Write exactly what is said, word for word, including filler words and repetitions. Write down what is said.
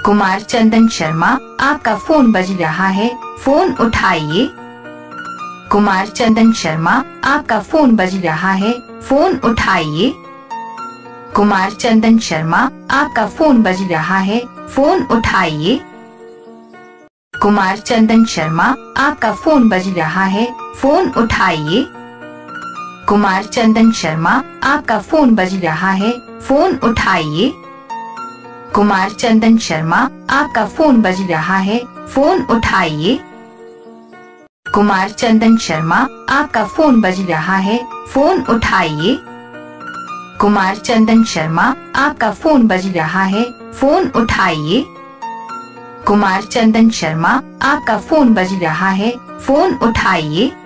कुमार चंदन शर्मा, आपका फोन बज रहा है, फोन उठाइए। कुमार चंदन शर्मा, आपका फोन बज रहा है, फोन उठाइए। कुमार चंदन शर्मा, आपका फोन बज रहा है, फोन उठाइए। कुमार चंदन शर्मा, आपका फोन बज रहा है, फोन उठाइए। कुमार चंदन शर्मा, आपका फोन बज रहा है, फोन उठाइए। कुमार चंदन शर्मा, आपका फोन बज रहा है, फोन उठाइए। कुमार चंदन शर्मा, आपका फोन बज रहा है, फोन उठाइए। कुमार चंदन शर्मा, आपका फोन बज रहा है, फोन उठाइए। कुमार चंदन शर्मा, आपका फोन बज रहा है, फोन उठाइए।